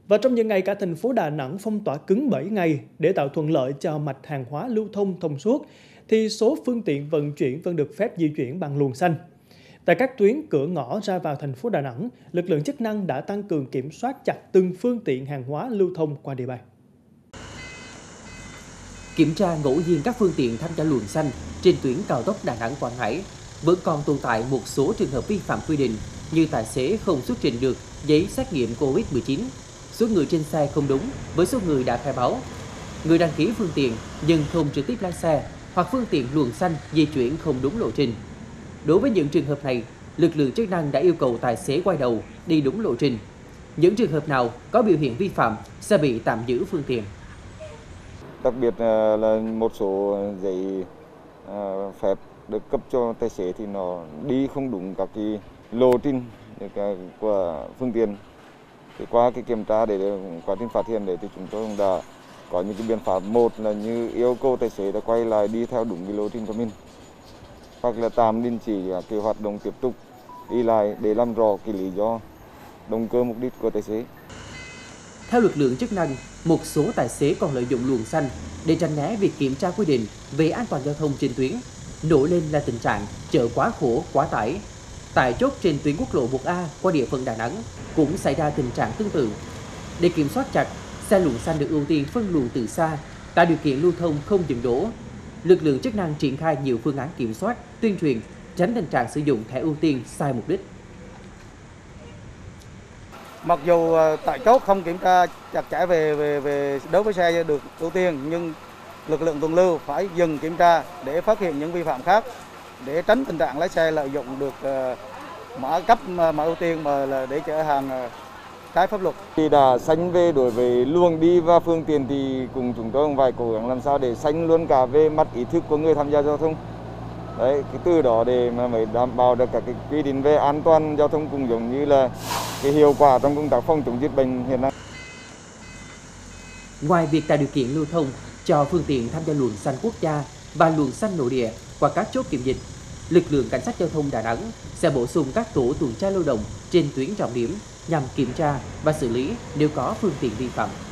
Và trong những ngày cả thành phố Đà Nẵng phong tỏa cứng 7 ngày để tạo thuận lợi cho mạch hàng hóa lưu thông thông suốt, thì số phương tiện vận chuyển vẫn được phép di chuyển bằng luồng xanh. Tại các tuyến cửa ngõ ra vào thành phố Đà Nẵng, lực lượng chức năng đã tăng cường kiểm soát chặt từng phương tiện hàng hóa lưu thông qua địa bàn. Kiểm tra ngẫu nhiên các phương tiện tham gia luồng xanh trên tuyến cao tốc Đà Nẵng - Quảng Ngãi vẫn còn tồn tại một số trường hợp vi phạm quy định như tài xế không xuất trình được giấy xét nghiệm COVID-19, số người trên xe không đúng với số người đã khai báo, người đăng ký phương tiện nhưng không trực tiếp lái xe hoặc phương tiện luồng xanh di chuyển không đúng lộ trình. Đối với những trường hợp này, lực lượng chức năng đã yêu cầu tài xế quay đầu đi đúng lộ trình. Những trường hợp nào có biểu hiện vi phạm sẽ bị tạm giữ phương tiện. Đặc biệt là một số giấy phép được cấp cho tài xế thì nó đi không đúng các cái lộ trình của phương tiện. Thì qua cái kiểm tra để quá trình phát hiện đấy thì chúng tôi cũng đã có những cái biện pháp. Một là như yêu cầu tài xế đã quay lại đi theo đúng cái lộ trình của mình, hoặc là tạm đình chỉ cái hoạt động tiếp tục đi lại để làm rõ cái lý do, động cơ, mục đích của tài xế. Theo lực lượng chức năng, một số tài xế còn lợi dụng luồng xanh để tránh né việc kiểm tra quy định về an toàn giao thông trên tuyến. Nổi lên là tình trạng chở quá khổ, quá tải. Tại chốt trên tuyến quốc lộ 1A qua địa phận Đà Nẵng cũng xảy ra tình trạng tương tự. Để kiểm soát chặt, xe luồng xanh được ưu tiên phân luồng từ xa, tạo điều kiện lưu thông không dừng đỗ. Lực lượng chức năng triển khai nhiều phương án kiểm soát, tuyên truyền, tránh tình trạng sử dụng thẻ ưu tiên sai mục đích. Mặc dù tại chốt không kiểm tra chặt chẽ về đối với xe được ưu tiên, nhưng lực lượng tuần lưu phải dừng kiểm tra để phát hiện những vi phạm khác, để tránh tình trạng lái xe lợi dụng được mã cấp mã ưu tiên mà là để chở hàng trái pháp luật. Khi đã xanh về đối với luồng đi và phương tiện thì cùng chúng tôi cũng phải cố gắng làm sao để xanh luôn cả về mặt ý thức của người tham gia giao thông. Đấy, cái từ đó để mà mới đảm bảo được các cái quy định về an toàn giao thông, cũng giống như là cái hiệu quả trong công tác phòng chống dịch bệnh hiện nay. Ngoài việc tạo điều kiện lưu thông cho phương tiện tham gia luồng xanh quốc gia và luồng xanh nội địa qua các chốt kiểm dịch, lực lượng cảnh sát giao thông Đà Nẵng sẽ bổ sung các tổ tuần tra lưu động trên tuyến trọng điểm nhằm kiểm tra và xử lý nếu có phương tiện vi phạm.